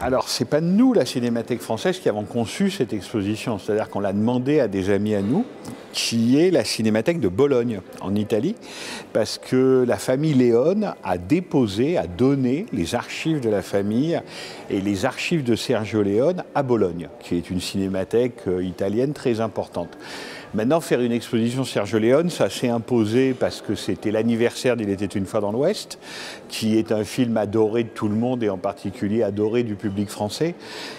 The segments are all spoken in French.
Alors, c'est pas nous, la Cinémathèque française, qui avons conçu cette exposition. C'est-à-dire qu'on l'a demandé à des amis à nous, qui est la Cinémathèque de Bologne, en Italie, parce que la famille Leone a déposé, a donné les archives de la famille et les archives de Sergio Leone à Bologne, qui est une cinémathèque italienne très importante. Maintenant, faire une exposition Sergio Leone, ça s'est imposé parce que c'était l'anniversaire d'Il était une fois dans l'Ouest, qui est un film adoré de tout le monde et en particulier adoré du public français.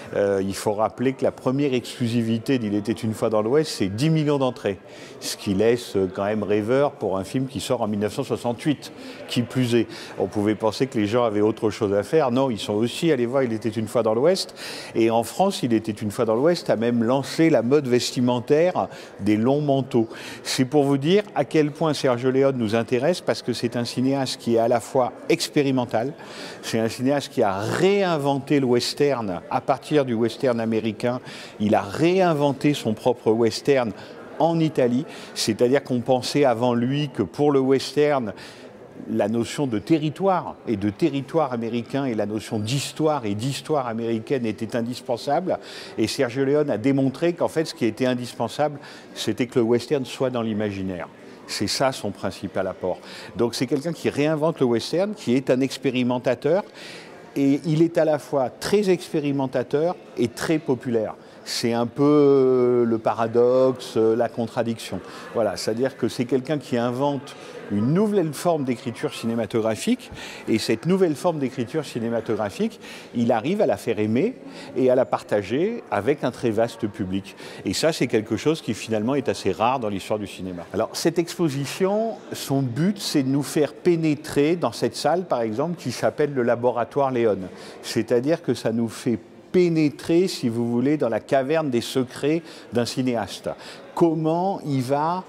Il faut rappeler que la première exclusivité d'Il était une fois dans l'Ouest, c'est 10 millions d'entrées, ce qui laisse quand même rêveur pour un film qui sort en 1968, qui plus est. On pouvait penser que les gens avaient autre chose à faire. Non, ils sont aussi allés voir Il était une fois dans l'Ouest. Et en France, Il était une fois dans l'Ouest a même lancé la mode vestimentaire des longs manteaux. C'est pour vous dire à quel point Sergio Leone nous intéresse, parce que c'est un cinéaste qui est à la fois expérimental, c'est un cinéaste qui a réinventé le western à partir du western américain. Il a réinventé son propre western en Italie, c'est-à-dire qu'on pensait avant lui que pour le western, la notion de territoire et de territoire américain et la notion d'histoire et d'histoire américaine était indispensable. Et Sergio Leone a démontré qu'en fait, ce qui était indispensable, c'était que le western soit dans l'imaginaire. C'est ça son principal apport. Donc c'est quelqu'un qui réinvente le western, qui est un expérimentateur. Et il est à la fois très expérimentateur et très populaire. C'est un peu le paradoxe, la contradiction. Voilà, c'est-à-dire que c'est quelqu'un qui invente une nouvelle forme d'écriture cinématographique, et cette nouvelle forme d'écriture cinématographique, il arrive à la faire aimer et à la partager avec un très vaste public. Et ça, c'est quelque chose qui finalement est assez rare dans l'histoire du cinéma. Alors, cette exposition, son but, c'est de nous faire pénétrer dans cette salle, par exemple, qui s'appelle le Laboratoire Leone. C'est-à-dire que ça nous fait pénétrer, si vous voulez, dans la caverne des secrets d'un cinéaste. Comment il va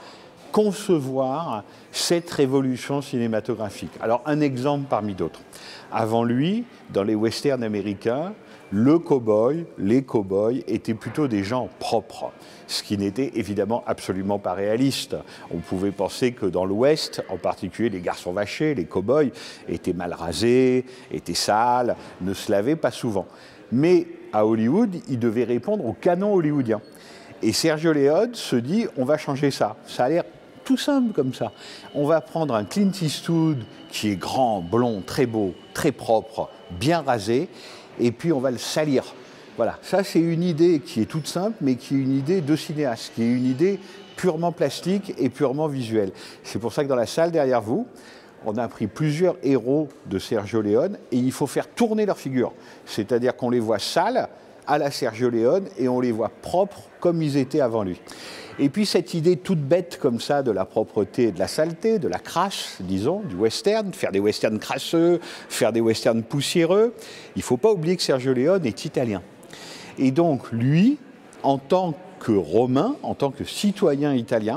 concevoir cette révolution cinématographique. Alors, un exemple parmi d'autres. Avant lui, dans les westerns américains, le cow-boy, les cow-boys étaient plutôt des gens propres, ce qui n'était évidemment absolument pas réaliste. On pouvait penser que dans l'Ouest, en particulier les garçons vachés, les cow-boys, étaient mal rasés, étaient sales, ne se lavaient pas souvent. Mais à Hollywood, ils devaient répondre au canon hollywoodien. Et Sergio Leone se dit, on va changer ça. Ça a l'air tout simple comme ça. On va prendre un Clint Eastwood qui est grand, blond, très beau, très propre, bien rasé, et puis on va le salir. Voilà, ça c'est une idée qui est toute simple, mais qui est une idée de cinéaste, qui est une idée purement plastique et purement visuelle. C'est pour ça que dans la salle derrière vous, on a pris plusieurs héros de Sergio Leone et il faut faire tourner leur figure. C'est-à-dire qu'on les voit sales à la Sergio Leone et on les voit propres comme ils étaient avant lui. Et puis cette idée toute bête comme ça de la propreté et de la saleté, de la crasse, disons, du western, faire des westerns crasseux, faire des westerns poussiéreux, il ne faut pas oublier que Sergio Leone est italien. Et donc lui, en tant que Romain, en tant que citoyen italien,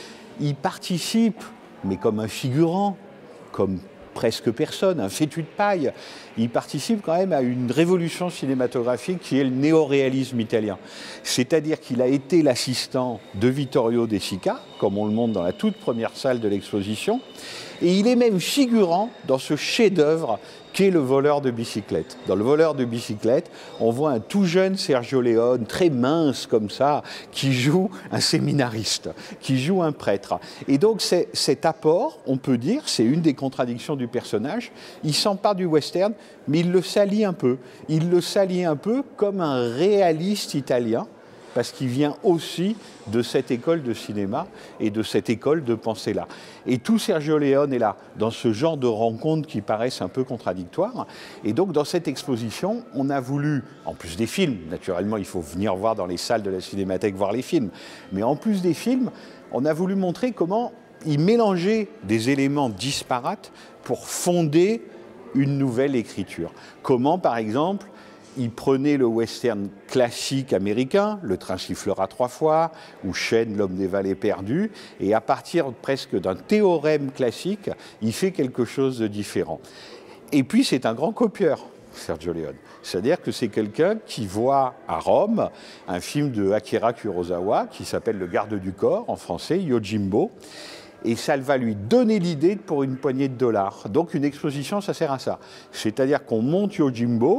il participe, mais comme un figurant, comme presque personne, un fétu de paille, il participe quand même à une révolution cinématographique qui est le néoréalisme italien. C'est-à-dire qu'il a été l'assistant de Vittorio De Sica, comme on le montre dans la toute première salle de l'exposition, et il est même figurant dans ce chef-d'œuvre qu'est Le voleur de bicyclette. Dans Le voleur de bicyclette, on voit un tout jeune Sergio Leone, très mince comme ça, qui joue un séminariste, qui joue un prêtre. Et donc cet apport, on peut dire, c'est une des contradictions du personnage, il s'empare du western, mais il le salit un peu. Il le salit un peu comme un réaliste italien, parce qu'il vient aussi de cette école de cinéma et de cette école de pensée-là. Et tout Sergio Leone est là, dans ce genre de rencontres qui paraissent un peu contradictoires. Et donc, dans cette exposition, on a voulu, en plus des films, naturellement, il faut venir voir dans les salles de la Cinémathèque voir les films, mais en plus des films, on a voulu montrer comment il mélangeait des éléments disparates pour fonder une nouvelle écriture. Comment, par exemple, il prenait le western classique américain, Le train sifflera 3 fois, ou Chêne, l'homme des vallées perdues, et à partir presque d'un théorème classique, il fait quelque chose de différent. Et puis c'est un grand copieur, Sergio Leone. C'est-à-dire que c'est quelqu'un qui voit à Rome un film de Akira Kurosawa qui s'appelle Le garde du corps, en français, Yojimbo, et ça va lui donner l'idée pour une poignée de dollars. Donc une exposition, ça sert à ça. C'est-à-dire qu'on monte Yojimbo,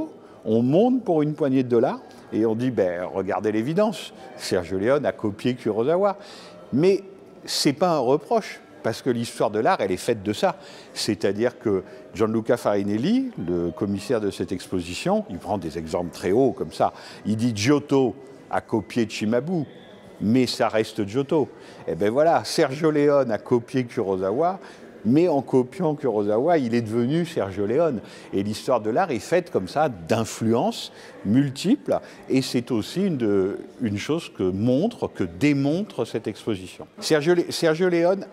On monte pour une poignée de dollars et on dit, ben, regardez l'évidence, Sergio Leone a copié Kurosawa. Mais ce n'est pas un reproche, parce que l'histoire de l'art, elle est faite de ça. C'est-à-dire que Gianluca Farinelli, le commissaire de cette exposition, il prend des exemples très hauts comme ça. Il dit Giotto a copié Cimabue, mais ça reste Giotto. Et bien voilà, Sergio Leone a copié Kurosawa, mais en copiant Kurosawa, il est devenu Sergio Leone. Et l'histoire de l'art est faite comme ça, d'influences multiples, et c'est aussi une chose que démontre cette exposition. Sergio Leone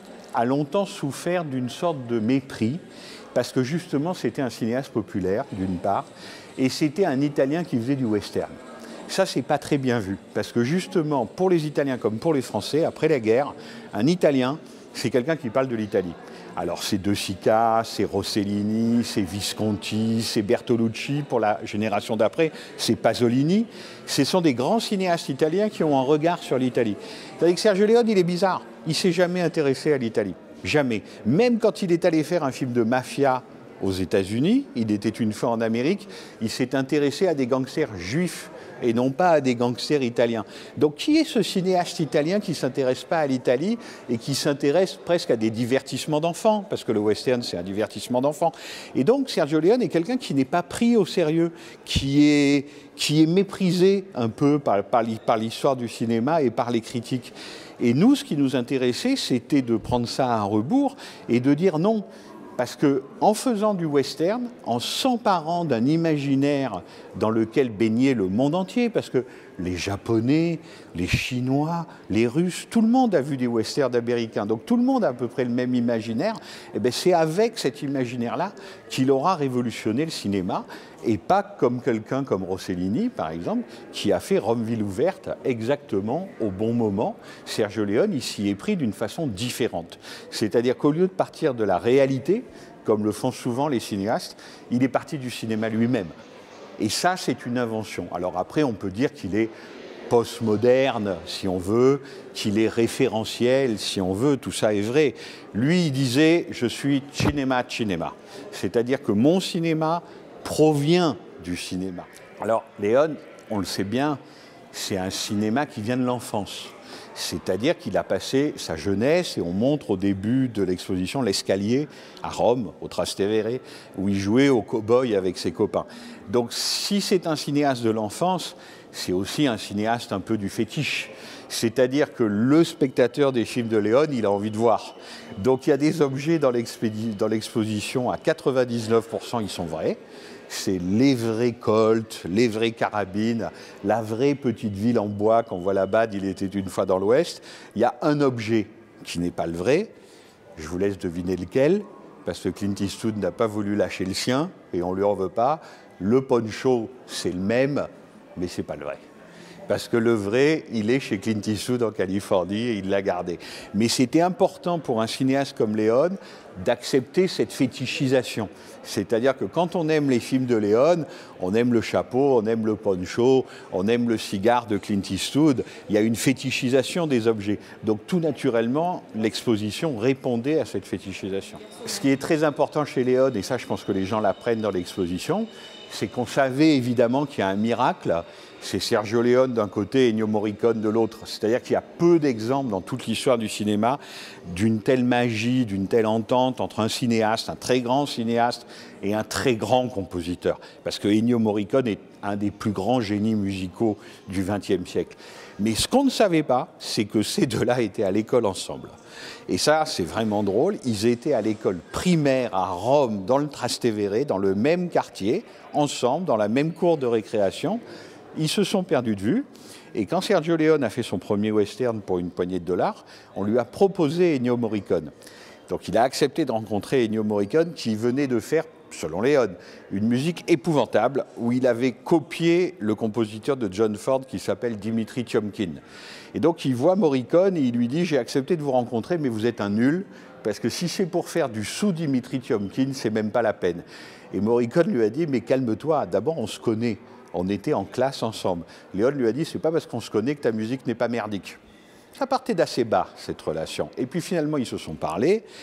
a longtemps souffert d'une sorte de mépris, parce que justement c'était un cinéaste populaire, d'une part, et c'était un Italien qui faisait du western. Ça, c'est pas très bien vu, parce que justement, pour les Italiens comme pour les Français, après la guerre, un Italien, c'est quelqu'un qui parle de l'Italie. Alors c'est De Sica, c'est Rossellini, c'est Visconti, c'est Bertolucci pour la génération d'après, c'est Pasolini. Ce sont des grands cinéastes italiens qui ont un regard sur l'Italie. Tandis que Sergio Leone, il est bizarre. Il ne s'est jamais intéressé à l'Italie. Jamais. Même quand il est allé faire un film de mafia aux États-Unis, il était une fois en Amérique, il s'est intéressé à des gangsters juifs et non pas à des gangsters italiens. Donc qui est ce cinéaste italien qui ne s'intéresse pas à l'Italie et qui s'intéresse presque à des divertissements d'enfants, parce que le western c'est un divertissement d'enfants. Et donc Sergio Leone est quelqu'un qui n'est pas pris au sérieux, qui est méprisé un peu par l'histoire du cinéma et par les critiques. Et nous, ce qui nous intéressait, c'était de prendre ça à un rebours et de dire non. Parce qu'en faisant du western, en s'emparant d'un imaginaire dans lequel baignait le monde entier, parce que les Japonais, les Chinois, les Russes, tout le monde a vu des westerns américains, donc tout le monde a à peu près le même imaginaire, et bien c'est avec cet imaginaire-là qu'il aura révolutionné le cinéma, et pas comme quelqu'un comme Rossellini, par exemple, qui a fait Rome ville ouverte exactement au bon moment. Sergio Leone, il s'y est pris d'une façon différente. C'est-à-dire qu'au lieu de partir de la réalité, comme le font souvent les cinéastes, il est parti du cinéma lui-même. Et ça, c'est une invention. Alors après, on peut dire qu'il est postmoderne, si on veut, qu'il est référentiel, si on veut, tout ça est vrai. Lui, il disait, je suis cinéma. C'est-à-dire que mon cinéma provient du cinéma. Alors, Leone, on le sait bien, c'est un cinéma qui vient de l'enfance. C'est-à-dire qu'il a passé sa jeunesse, et on montre au début de l'exposition l'escalier à Rome, au Trastevere, où il jouait au cow-boy avec ses copains. Donc si c'est un cinéaste de l'enfance, c'est aussi un cinéaste un peu du fétiche. C'est-à-dire que le spectateur des films de Leone, il a envie de voir. Donc il y a des objets dans l'exposition, à 99%, ils sont vrais. C'est les vrais Colt, les vraies carabines, la vraie petite ville en bois qu'on voit là-bas, il était une fois dans l'Ouest. Il y a un objet qui n'est pas le vrai, je vous laisse deviner lequel, parce que Clint Eastwood n'a pas voulu lâcher le sien, et on ne lui en veut pas. Le poncho, c'est le même, mais ce n'est pas le vrai. Parce que le vrai, il est chez Clint Eastwood en Californie et il l'a gardé. Mais c'était important pour un cinéaste comme Leone d'accepter cette fétichisation. C'est-à-dire que quand on aime les films de Leone, on aime le chapeau, on aime le poncho, on aime le cigare de Clint Eastwood. Il y a une fétichisation des objets. Donc tout naturellement, l'exposition répondait à cette fétichisation. Ce qui est très important chez Leone, et ça je pense que les gens l'apprennent dans l'exposition, c'est qu'on savait évidemment qu'il y a un miracle. C'est Sergio Leone d'un côté et Ennio Morricone de l'autre. C'est-à-dire qu'il y a peu d'exemples dans toute l'histoire du cinéma d'une telle magie, d'une telle entente entre un cinéaste, un très grand cinéaste et un très grand compositeur. Parce que Ennio Morricone est un des plus grands génies musicaux du XXe siècle. Mais ce qu'on ne savait pas, c'est que ces deux-là étaient à l'école ensemble. Et ça, c'est vraiment drôle. Ils étaient à l'école primaire à Rome, dans le Trastevere, dans le même quartier, ensemble, dans la même cour de récréation. Ils se sont perdus de vue. Et quand Sergio Leone a fait son premier western pour une poignée de dollars, on lui a proposé Ennio Morricone. Donc il a accepté de rencontrer Ennio Morricone qui venait de faire, selon Leone, une musique épouvantable où il avait copié le compositeur de John Ford qui s'appelle Dimitri Tiomkin. Et donc il voit Morricone et il lui dit « J'ai accepté de vous rencontrer, mais vous êtes un nul, parce que si c'est pour faire du sous-Dimitri Tiomkin, c'est même pas la peine. » Et Morricone lui a dit « Mais calme-toi, d'abord on se connaît. On était en classe ensemble. » Leone lui a dit « C'est pas parce qu'on se connaît que ta musique n'est pas merdique. » Ça partait d'assez bas, cette relation. Et puis finalement, ils se sont parlé.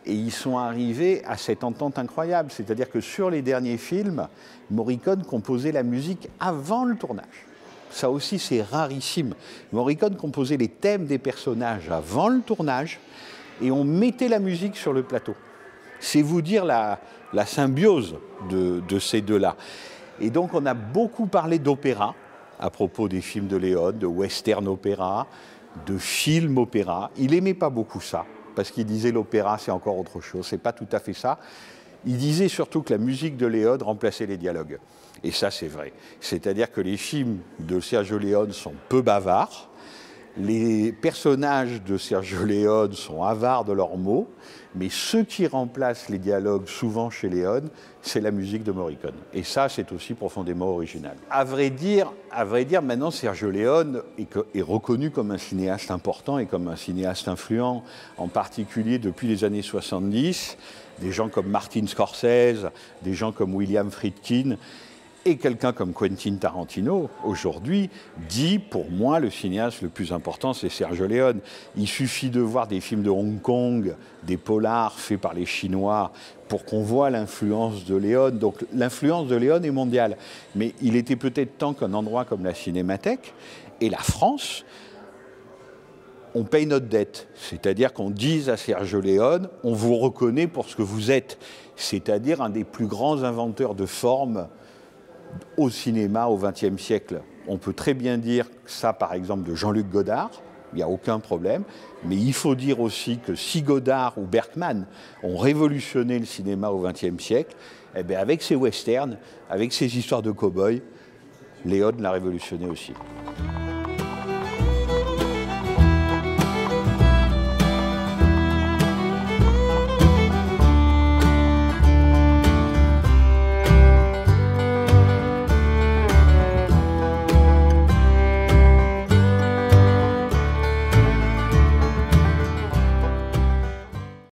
Et ils sont arrivés à cette entente incroyable. C'est-à-dire que sur les derniers films, Morricone composait la musique avant le tournage. Ça aussi, c'est rarissime. Morricone composait les thèmes des personnages avant le tournage et on mettait la musique sur le plateau. C'est vous dire la symbiose de ces deux-là. Et donc, on a beaucoup parlé d'opéra à propos des films de Léone, de western opéra, de film opéra. Il n'aimait pas beaucoup ça, parce qu'il disait l'opéra, c'est encore autre chose. C'est pas tout à fait ça. Il disait surtout que la musique de Léone remplaçait les dialogues. Et ça, c'est vrai. C'est-à-dire que les films de Sergio Leone sont peu bavards. Les personnages de Sergio Leone sont avares de leurs mots, mais ce qui remplace les dialogues souvent chez Leone, c'est la musique de Morricone. Et ça, c'est aussi profondément original. À vrai dire, maintenant, Sergio Leone est reconnu comme un cinéaste important et comme un cinéaste influent, en particulier depuis les années 70. Des gens comme Martin Scorsese, des gens comme William Friedkin, et quelqu'un comme Quentin Tarantino, aujourd'hui, dit, pour moi, le cinéaste le plus important, c'est Sergio Leone. Il suffit de voir des films de Hong Kong, des polars faits par les Chinois, pour qu'on voit l'influence de Leone. Donc l'influence de Leone est mondiale. Mais il était peut-être temps qu'un endroit comme la Cinémathèque et la France, on paye notre dette. C'est-à-dire qu'on dise à Sergio Leone, on vous reconnaît pour ce que vous êtes. C'est-à-dire un des plus grands inventeurs de formes au cinéma au XXe siècle. On peut très bien dire ça, par exemple, de Jean-Luc Godard, il n'y a aucun problème, mais il faut dire aussi que si Godard ou Bergman ont révolutionné le cinéma au XXe siècle, eh bien avec ses westerns, avec ses histoires de cow-boys, Leone l'a révolutionné aussi.